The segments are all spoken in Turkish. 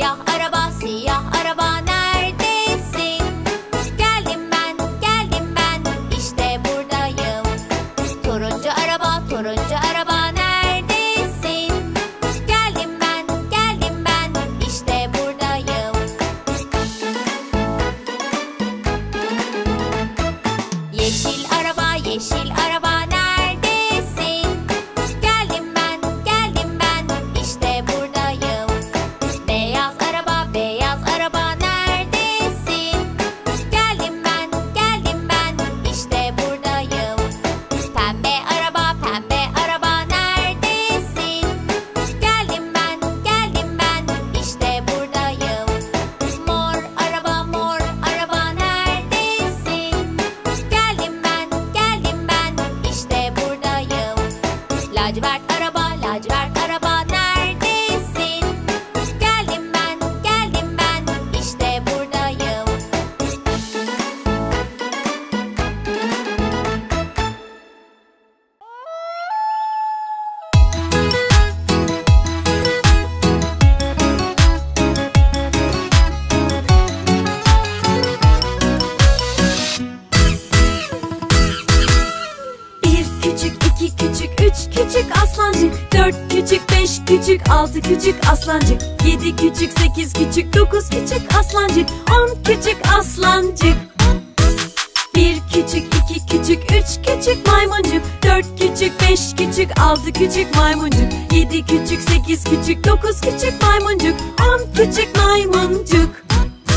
Siyah araba, siyah araba neredesin? Geldim ben, işte buradayım. Turuncu araba, turuncu araba neredesin? Geldim ben, işte buradayım. Yeşil araba, yeşil araba neredesin? Geldim ben, işte buradayım. Beyaz araba, beyaz araba neredesin? Geldim ben, işte buradayım. Pembe araba neredesin? Geldim ben, işte buradayım. Mor araba neredesin? Geldim ben, işte buradayım. Lacivert araba neredesin? Geldim ben, işte buradayım. Bir küçük, iki küçük, üç küçük aslancık, dört küçük, beş küçük, altı küçük aslancık, yedi küçük, sekiz küçük, dokuz küçük aslancık, 10 küçük aslancık. Bir küçük, iki küçük, üç küçük maymuncuk, dört küçük, beş küçük, altı küçük maymuncuk, yedi küçük, sekiz küçük, dokuz küçük maymuncuk, 10 küçük maymuncuk.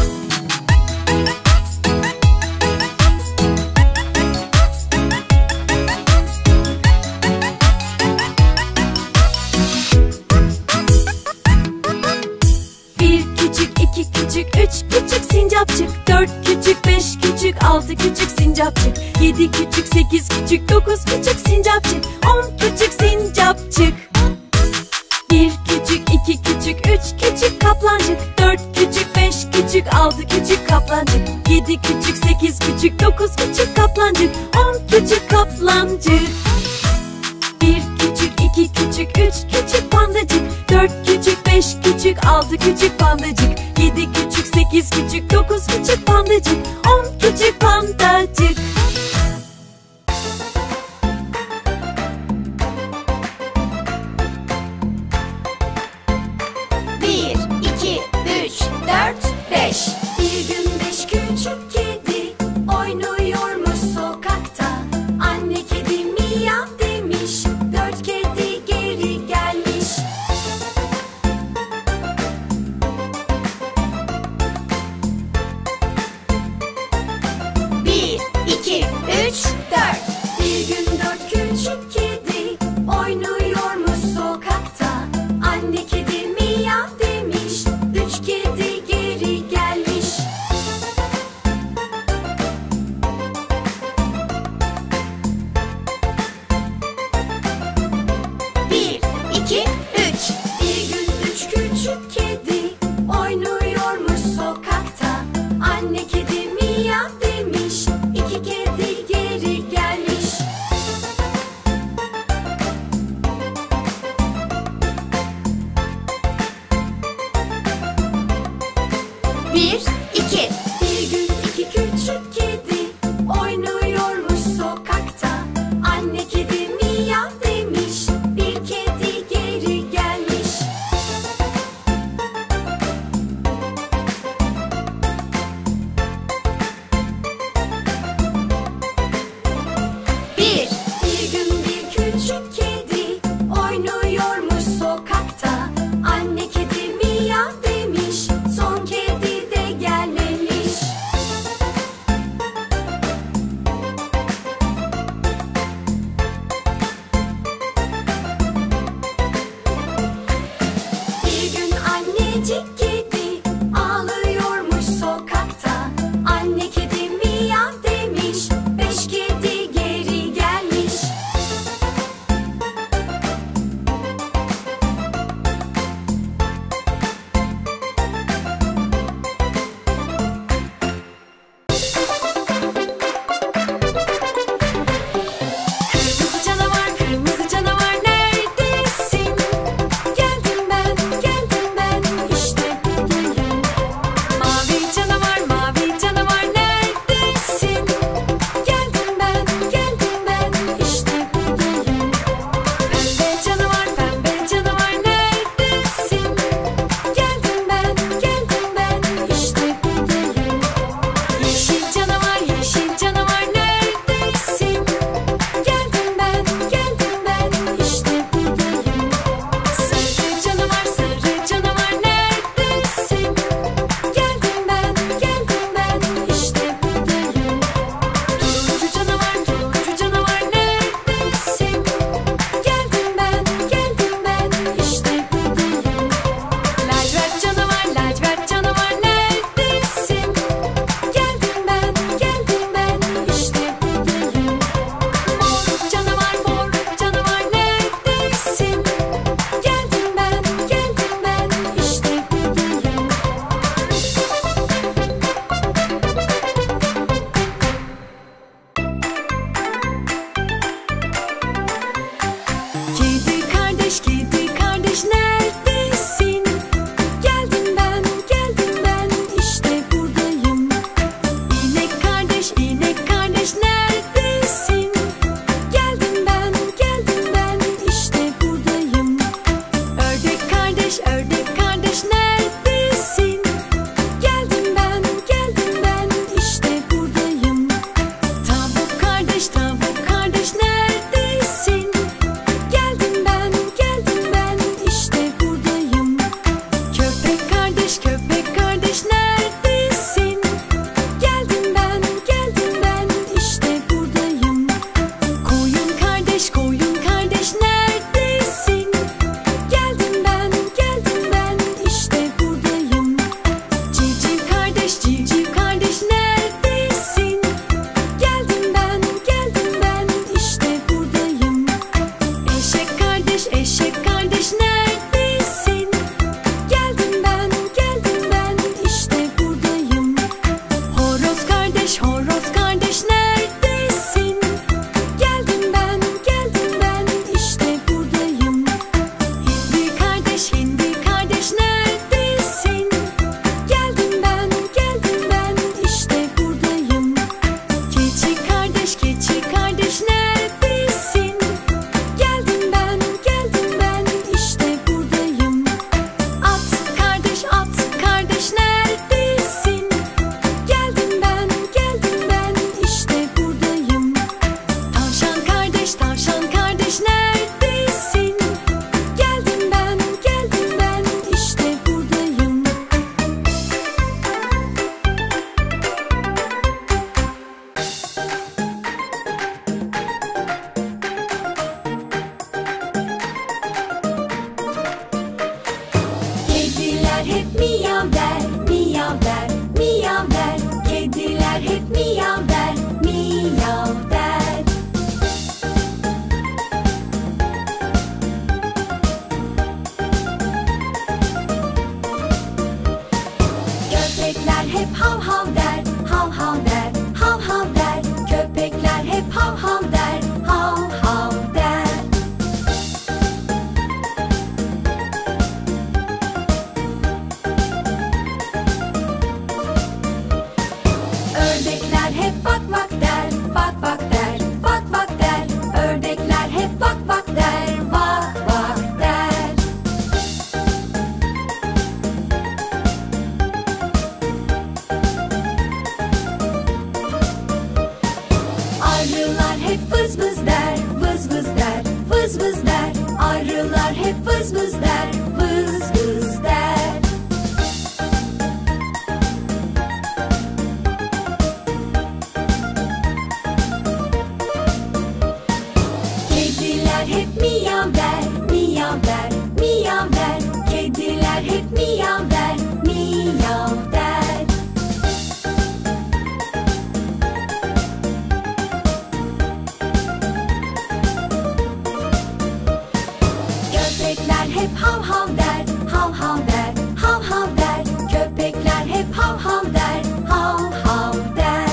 Bir küçük, iki küçük, üç küçük sincapçık, dört küçük, beş küçük, altı küçük sincapçık, yedi küçük, sekiz küçük, dokuz küçük sincapçık, 10 küçük sincapçık. Bir küçük, iki küçük, üç küçük kaplancık, dört küçük, beş küçük, altı küçük kaplancık, yedi küçük, sekiz küçük, dokuz küçük kaplancık, 10 küçük kaplancık. Bir küçük, iki küçük, üç küçük pandacık, dört küçük, beş küçük, altı küçük pandacık, yedi küçük, sekiz küçük, dokuz küçük pandacık, 10 küçük pandacık. Bir, iki, üç, dört, beş. Bir gün beş küçük kedi oynuyormuş sokakta. Anne kedi miyav demiş, dört kedi geri gelmiş. Bir, iki, üç, dört. Bir gün dört küçük kedi oynuyormuş sokakta. Anne kedi miyav demiş, üç kedi geri gelmiş. Bir, iki, üç. Bir gün üç küçük kedi oynuyormuş sokakta. Anne kedi miyav demiş, iki kedi geri gelmiş. Bir, iki. Bir gün iki küçük kedi oynuyormuş sokakta. Anne kedi miyav demiş, bir kedi geri gelmiş. Bir, Bir gün bir küçük kedi oynuyormuş sokakta. Anne kedi miyav demiş, son kedi de hep hav hav der, hav hav der, hav hav der. Köpekler hep hav hav der, hav hav der. Ördekler hep vak vak der, vak vak der, vak vak der. Ördekler hep vak vak der, vak vak der. Arılar hep vız vız der, vız vız der, vız vız der. Arılar hep vız vız der, vız vız der. Kediler hep miyav der, miyav der, miyav der. Kediler hep miyav der, miyav der. Köpekler hep hav hav der, hav hav der, hav hav der. Köpekler hep hav hav der, hav hav der.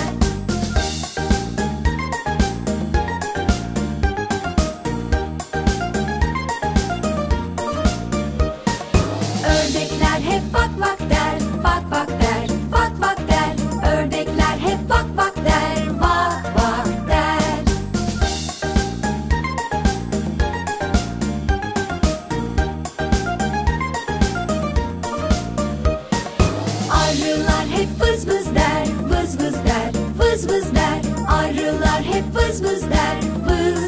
Ördekler hep vak vak der, vak vak der, vak vak der. Ördekler hep vak vak der, vak vak der. Arılar hep vız vız der, vız vız der, vız vız der. Arılar hep vız vız der, vız